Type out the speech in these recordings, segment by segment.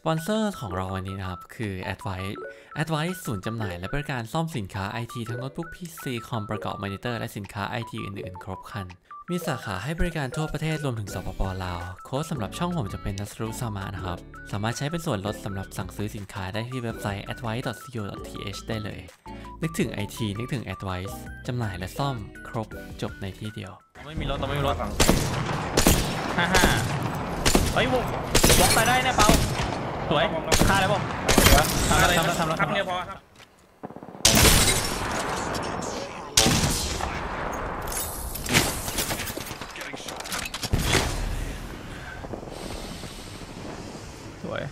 ปอนเซอร์ของเราวันนี้นะครับคือ Advice ศูนย์จำหน่ายและบริการซ่อมสินค้า IT ทั้งโน้ตบุ๊ก PC คอมประกอบมอนิเตอร์และสินค้า IT อื่นๆครบครันมีสาขาให้บริการทั่วประเทศรวมถึงสปป.ลาวโค้ดสำหรับช่องผมจะเป็นนัสรุสามะนะครับสามารถใช้เป็นส่วนลดสำหรับสั่งซื้อสินค้าได้ที่เว็บไซต์ advice.co.th ได้เลยนึกถึง IT นึกถึง Advice จำหน่ายและซ่อมครบจบในที่เดียวไม่มีรถ55เฮ้ยวงบล็อกตายได้เนี่ยเปาสวยฆ่าแล้วผมทำเนี่ยพอครับสวย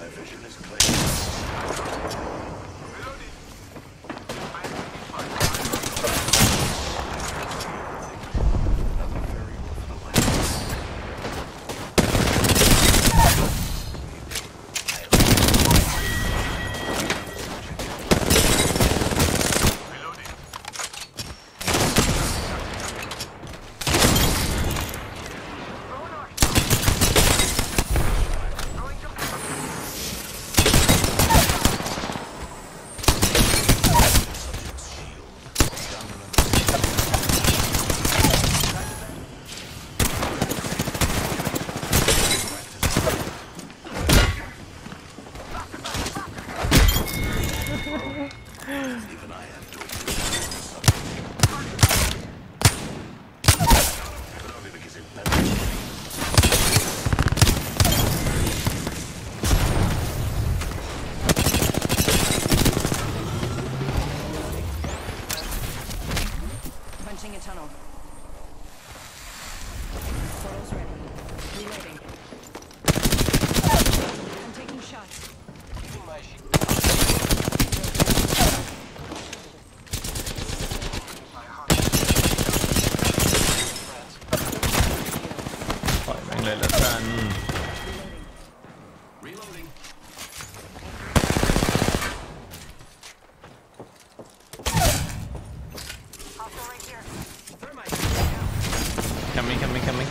เลยแล้วกันcoming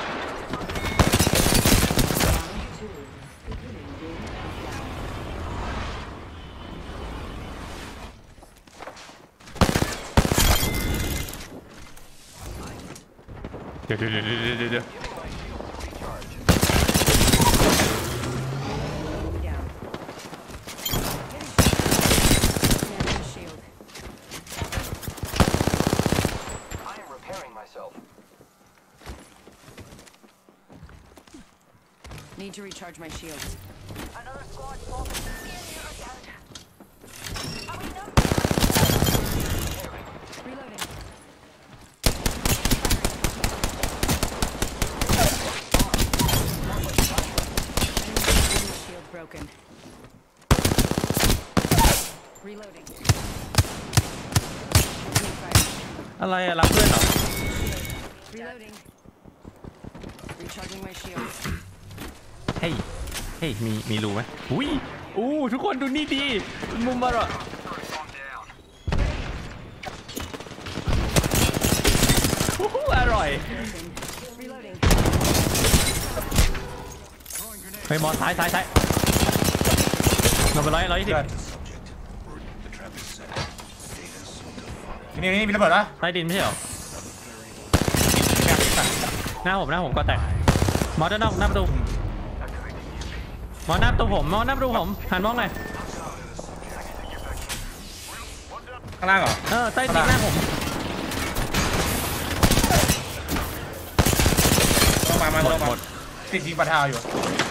เดี๋ยว Need to recharge my shields. Another squad falling. Reloading. Shield broken. Reloading. อะไรอะรับเพื่อนเหรอ Reloading. Recharging my shields. เฮ้ยมีรูไหมอุ้ยทุกคนดูนี่ดีมุมมาหรออร่อยเฮ้ยมอสท้ายลงไป120 นี่มีระเบิดปะใต้ดินไม่ใช่เหรอหน้าผมก็แตกมอสด้านนอกหน้าประตูมองหน้าตัวผมหันมองหน่อยข้างล่างเหรอใต้ตีนหน้าผมหมดติดยิงปะทาวอยู่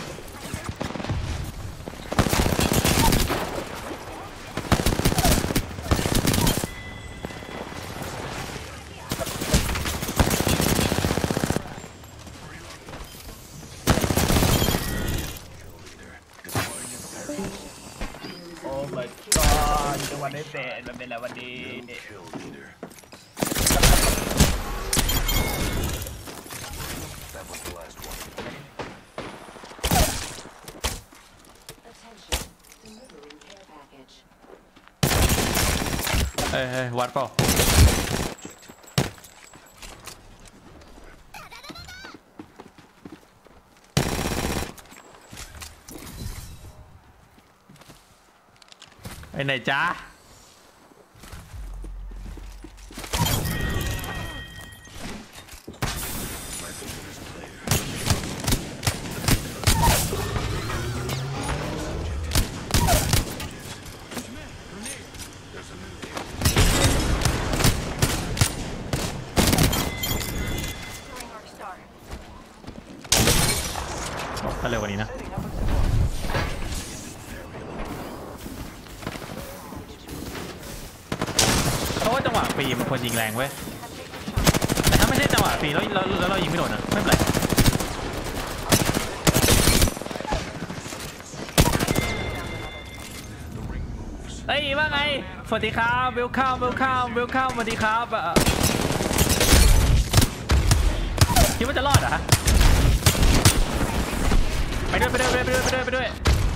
วันนี้เป็นมันเป็นอะไรวันนี้วัดเปล่า Reloading. ไหนจ้าก็เร็วกว่านี้นะเพราะว่าจังหวะฟรีมันควรยิงแรงเว้ยแต่ถ้าไม่ใช่จังหวะฟรีแล้วเรายิงไม่โดนนะไม่เป็นไรเฮ้ยว่าไงสวัสดีครับเวลคัมสวัสดีครับคิดว่าจะรอดเหรอไปด้วย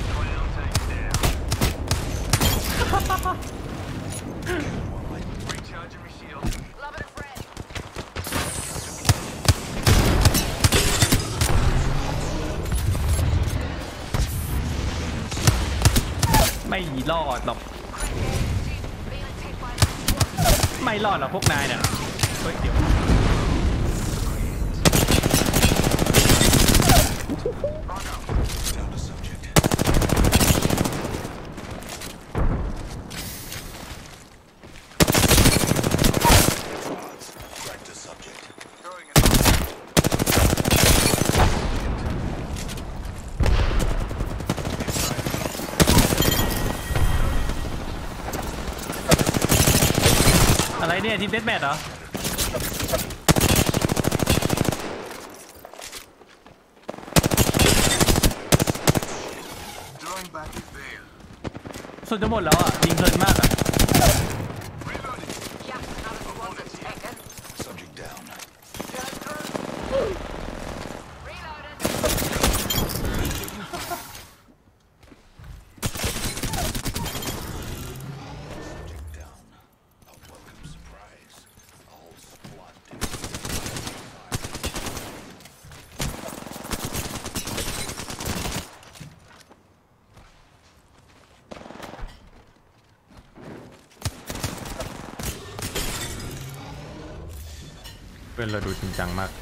ไม่รอดหรอกไม่รอดหรอกพวกนายเนี่ยเฮ้ยเดี๋ยวอะไรเนี่ยทีมเดธแมทเหรอสุดจะหมดแล้วอ่ะยิงเพลินมากอ่ะเพื่อนเราดูจริงจังมาก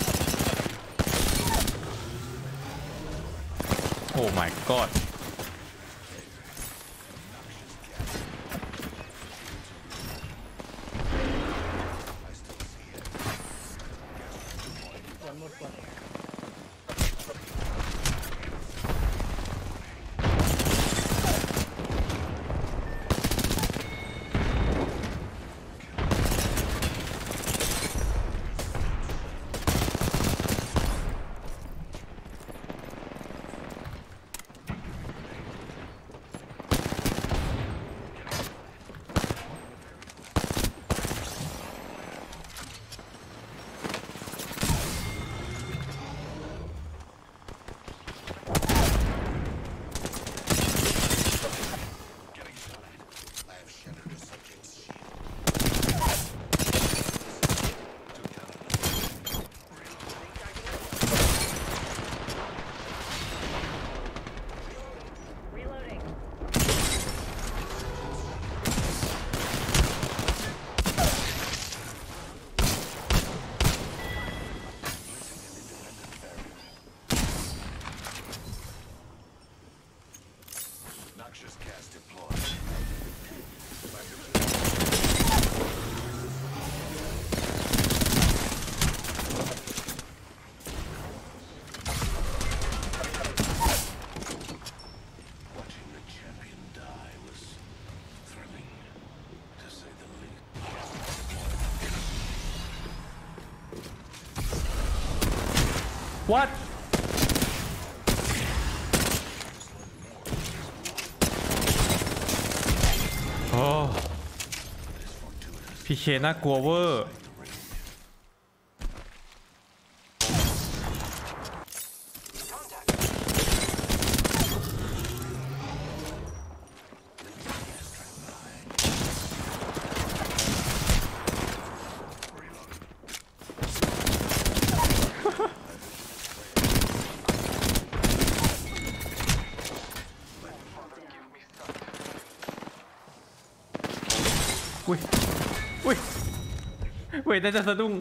โอ้ my god what โอ้พีเคน่ากลัวเวอร์อุ้ยเว้ยแต่จะสะดุ้ง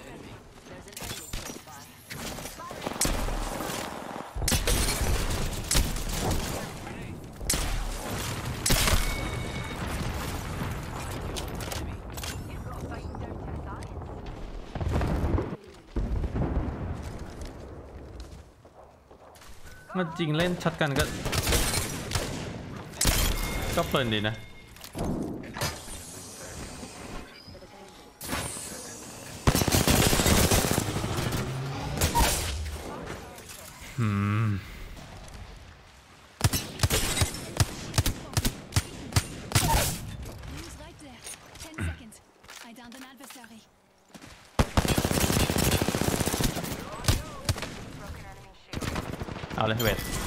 มันจริงเล่นช็อตกันก็เพลินดีนะเอาเลยเวท